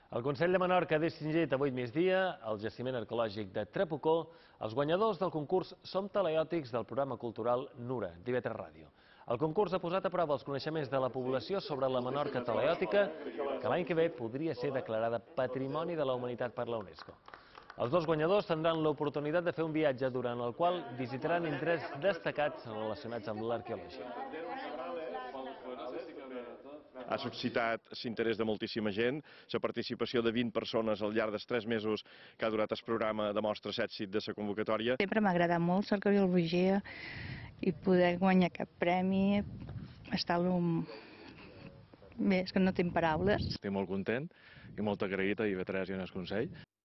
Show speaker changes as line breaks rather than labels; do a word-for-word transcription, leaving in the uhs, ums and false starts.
El Consell de Menorca ha distingit avui migdia el jaciment arqueològic de Trapucó els guanyadors del concurs Som Talaiòtics del programa cultural Nura, d'I V tres Ràdio. El concurs ha posat a prova els coneixements de la població sobre la Menorca talaiòtica, que l'any que ve podria ser declarada Patrimoni de la Humanitat per la UNESCO. Els dos guanyadors tindran l'oportunitat de fer un viatge durant el qual visitaran indrets destacats relacionats amb l'arqueologia.
Ha suscitat l'interès de moltíssima gent. La participació de vint persones al llarg dels tres mesos que ha durat el programa demostra l'èxit de la convocatòria.
Sempre m'ha agradat molt l'arqueologia i poder guanyar aquest premi està el... Bé, és que no tinc paraules.
Estic molt content i molt agraït a I V tres i al Consell.